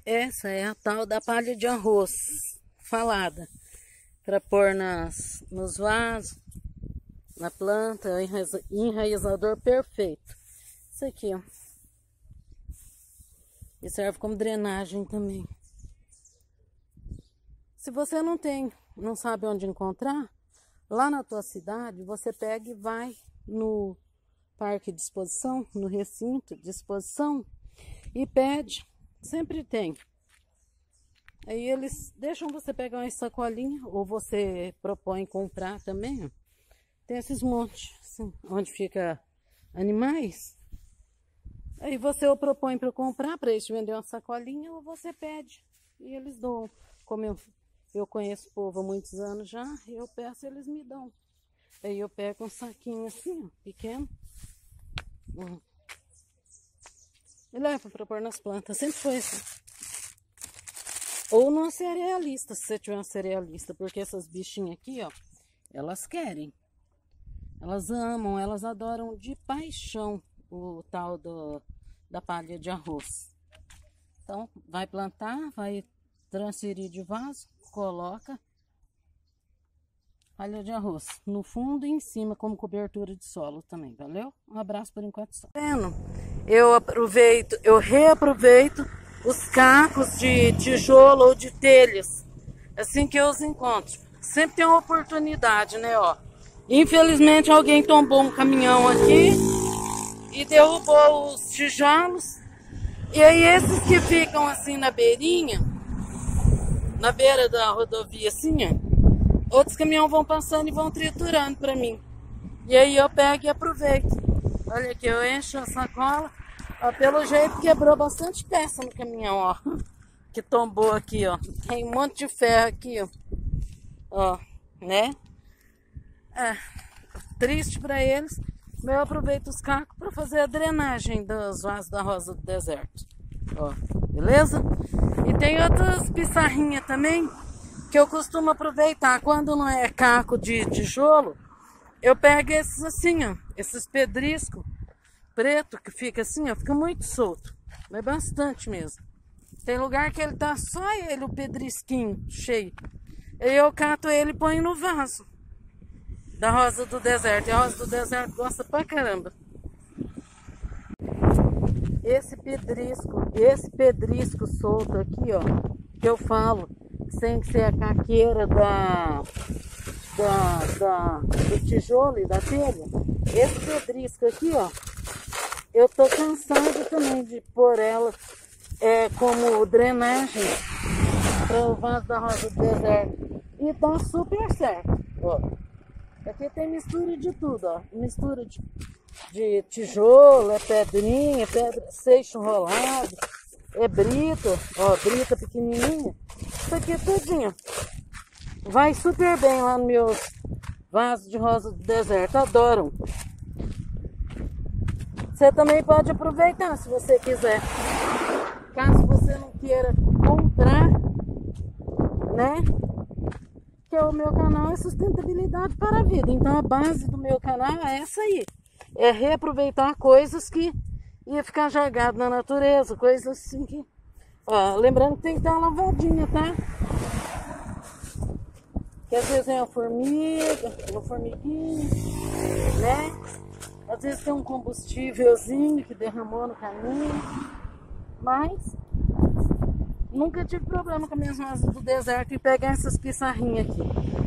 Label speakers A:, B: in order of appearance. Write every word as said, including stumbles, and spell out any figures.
A: Essa é a tal da palha de arroz falada, para pôr nas, nos vasos, na planta, é o enraizador perfeito. Isso aqui, ó. E serve como drenagem também. Se você não tem, não sabe onde encontrar, lá na tua cidade, você pega e vai no parque de exposição, no recinto de exposição, e pede. Sempre tem. Aí eles deixam você pegar uma sacolinha, ou você propõe comprar também. Ó. Tem esses montes, assim, onde fica animais. Aí você ou propõe para comprar, para eles te vender uma sacolinha, ou você pede. E eles dão. Como eu, eu conheço o povo há muitos anos já, eu peço e eles me dão. Aí eu pego um saquinho assim, ó, pequeno. Hum. E leva para pôr nas plantas. Sempre foi assim. Ou numa cerealista, se você tiver uma cerealista. Porque essas bichinhas aqui, ó, elas querem. Elas amam, elas adoram de paixão o tal do, da palha de arroz. Então, vai plantar, vai transferir de vaso, coloca palha de arroz no fundo e em cima como cobertura de solo também, valeu? Um abraço por enquanto só. Eu aproveito, eu reaproveito os cacos de tijolo ou de telhas, assim que eu os encontro. Sempre tem uma oportunidade, né, ó. Infelizmente alguém tombou um caminhão aqui e derrubou os tijolos. E aí esses que ficam assim na beirinha, na beira da rodovia assim, ó, outros caminhões vão passando e vão triturando para mim. E aí eu pego e aproveito. Olha aqui, eu encho a sacola. Ó, pelo jeito quebrou bastante peça no caminhão, ó. Que tombou aqui, ó. Tem um monte de ferro aqui, ó. Ó, né? É, triste para eles. Eu aproveito os cacos para fazer a drenagem dos vasos da rosa do deserto. Ó, beleza? E tem outras pissarrinhas também que eu costumo aproveitar. Quando não é caco de tijolo, eu pego esses assim, ó. Esses pedriscos preto que fica assim, ó. Fica muito solto. Mas bastante mesmo. Tem lugar que ele tá só ele, o pedrisquinho cheio. Aí eu cato ele e ponho no vaso da rosa do deserto. E a rosa do deserto gosta pra caramba. Esse pedrisco, esse pedrisco solto aqui, ó, que eu falo, sem ser a caqueira da, da, da, do tijolo e da telha, esse pedrisco aqui, ó, eu tô cansada também de pôr ela é, como drenagem para o vaso da rosa do deserto. E dá super certo, ó. Aqui tem mistura de tudo, ó. Mistura de, de tijolo, é pedrinha, pedra, seixo enrolado, é brita, ó, brita pequenininha. Isso aqui tudinho. Vai super bem lá nos meus vasos de rosa do deserto, adoram. Você também pode aproveitar se você quiser. Caso você não queira comprar, né? Porque o meu canal é sustentabilidade para a vida. Então a base do meu canal é essa aí. É reaproveitar coisas que ia ficar jogado na natureza. Coisas assim que... Ó, lembrando que tem que dar uma lavadinha, tá? Que às vezes é uma formiga, uma formiguinha, né? Às vezes tem um combustívelzinho que derramou no caminho. Mas... nunca tive problema com minhas rosas do deserto e pegar essas pissarrinhas aqui.